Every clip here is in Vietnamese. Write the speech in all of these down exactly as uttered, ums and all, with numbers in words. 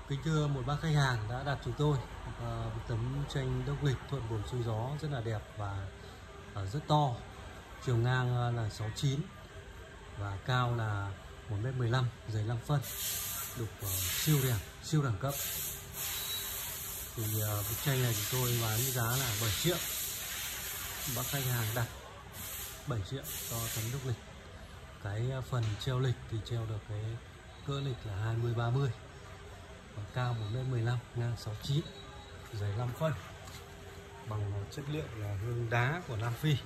Kính thưa một bác khách hàng đã đặt chúng tôi uh, một tấm tranh đốc lịch thuận buồm xuôi gió rất là đẹp và uh, rất to, chiều ngang uh, là sáu mươi chín và cao là một mét mười lăm, dày năm phân, đục uh, siêu đẹp, siêu đẳng cấp. Thì uh, bức tranh này chúng tôi bán giá là bảy triệu. Bác khách hàng đặt bảy triệu cho tấm đốc lịch. Cái uh, phần treo lịch thì treo được cái cỡ lịch là hai mươi ba mươi. Và cao một mét mười lăm, ngang sáu mươi chín, dày năm phân, bằng chất liệu là hương đá của Nam Phi.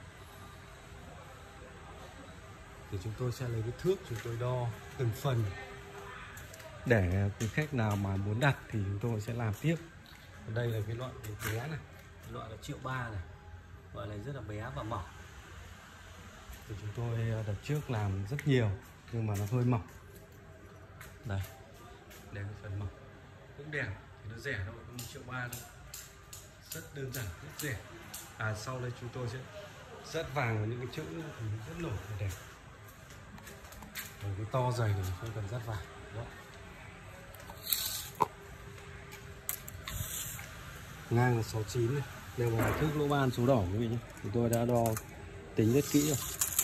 Thì chúng tôi sẽ lấy cái thước, chúng tôi đo từng phần để quý khách nào mà muốn đặt thì chúng tôi sẽ làm tiếp. Đây là cái loại bé này, cái loại là triệu ba này, loại này rất là bé và mỏng. Thì chúng tôi đợt trước làm rất nhiều nhưng mà nó hơi mỏng. Đây, đây cái phần mỏng cũng đẹp, thì nó rẻ thôi, một triệu ba thôi, rất đơn giản, rất rẻ. À sau đây chúng tôi sẽ dắt vàng vào những cái chữ thì rất nổi và đẹp. Rồi cái to dày thì không cần dắt vàng. Đó. Ngang là sáu mươi chín này, đều là thước lỗ ban số đỏ quý vị nhé. Chúng tôi đã đo tính rất kỹ rồi.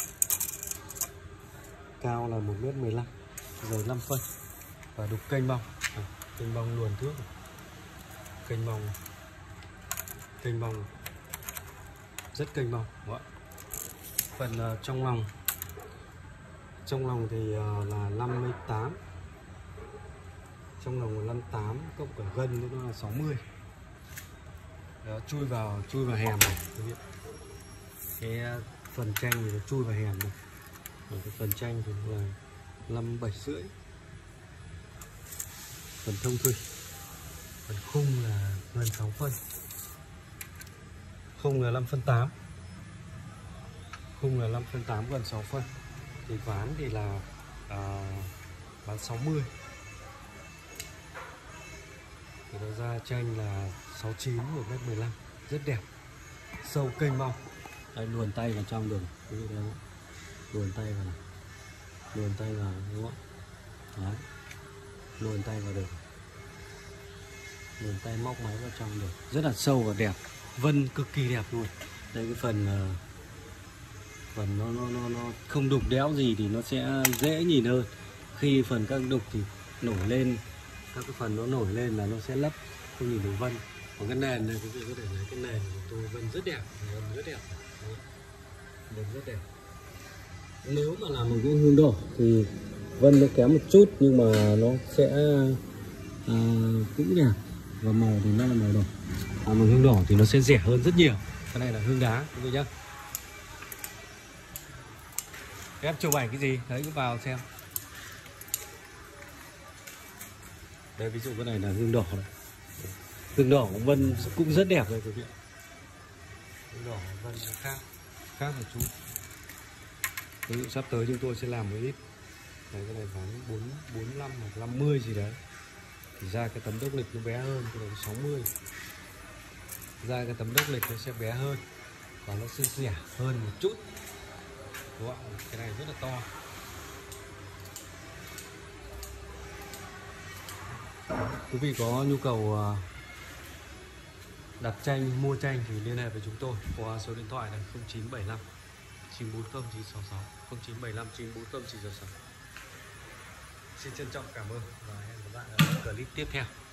Cao là một mét mười lăm, dày năm phân và đục kênh bong. À, kênh bong luồn thước này. Kênh bong kênh bong rất kênh bong. Đó. Phần uh, trong lòng trong lòng thì uh, là năm mươi tám, trong lòng là năm mươi tám cộng cả gân nó là sáu mươi. Đó, chui vào chui vào hèm này. Cái uh, phần tranh thì nó chui vào hèm này. Còn cái phần tranh thì là năm bảy rưỡi. Phần thông thủy, phần khung là gần sáu phân, khung là năm phân tám, khung là năm phân tám, gần sáu phân. Thì ván thì là à, ván sáu mươi. Thì nó ra tranh là sáu mươi chín, một mét mười lăm, rất đẹp, sâu kênh bong. Đây, luồn tay vào trong đường, luồn tay vào này, luồn tay vào đúng không? Đấy, luồn tay vào được, luồn tay móc máy vào trong được, rất là sâu và đẹp, vân cực kỳ đẹp luôn. Đây cái phần phần nó nó nó, nó không đục đẽo gì thì nó sẽ dễ nhìn hơn. Khi phần các đục thì nổi lên, các cái phần nó nổi lên là nó sẽ lấp, không nhìn được vân. Còn cái nền này quý vị có thể thấy cái nền của tôi vân rất đẹp, vân rất đẹp, vân rất đẹp. Nếu mà làm bằng gỗ hương đỏ thì vân nó kém một chút nhưng mà nó sẽ à, cũng đẹp, và màu thì nó là màu đỏ. À, bằng hương đỏ thì nó sẽ rẻ hơn rất nhiều. Cái này là hương đá quý vị nhá. Em chụp ảnh cái gì đấy cứ vào xem. Đây ví dụ cái này là hương đỏ này. Hương đỏ của vân cũng rất đẹp rồi quý vị. Hương đỏ của vân khác khác một chút. Ví dụ sắp tới chúng tôi sẽ làm một ít. Đấy, cái này bán bốn mươi lăm hoặc năm mươi gì đấy. Thì ra cái tấm đốc lịch nó bé hơn, cái này sáu mươi. Ra cái tấm đốc lịch nó sẽ bé hơn và nó sẽ rẻ hơn một chút. Đúng không? Cái này rất là to. Quý vị có nhu cầu đặt tranh, mua tranh thì liên hệ với chúng tôi qua số điện thoại là không chín bảy lăm chín bốn không chín sáu sáu, không chín bảy lăm chín bốn không chín sáu sáu. Xin trân trọng cảm ơn và hẹn gặp lại ở clip tiếp theo.